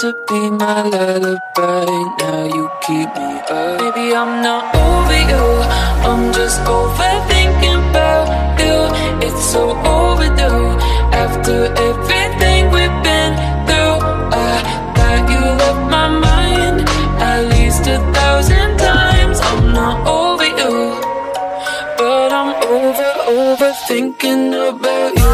to be my lullaby, now you keep me up. Maybe I'm not over you, I'm just overthinking about you. It's so overdue, after everything we've been through. I thought you left my mind at least 1,000 times. I'm not over you, but I'm overthinking about you.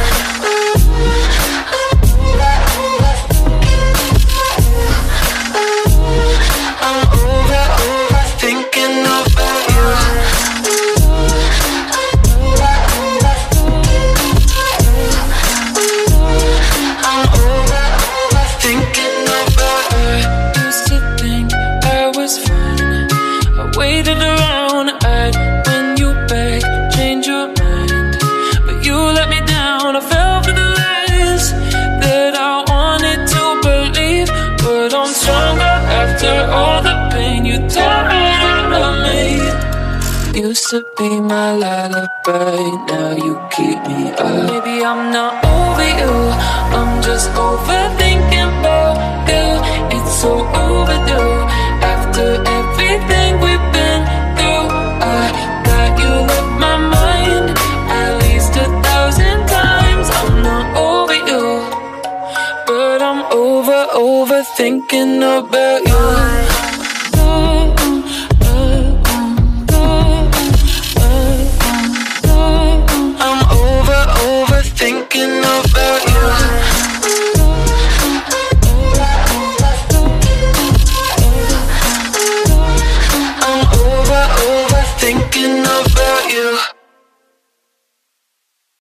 Waited around, I'd win you back, change your mind, but you let me down. I fell for the lies that I wanted to believe, but I'm stronger after all the pain you tore out of me. Used to be my lullaby, now you keep me up. Maybe I'm not over you, I'm just overthinking about you. It's so overdue, after everything we've been through. I thought you left my mind at least 1,000 times. I'm not over you, but I'm overthinking about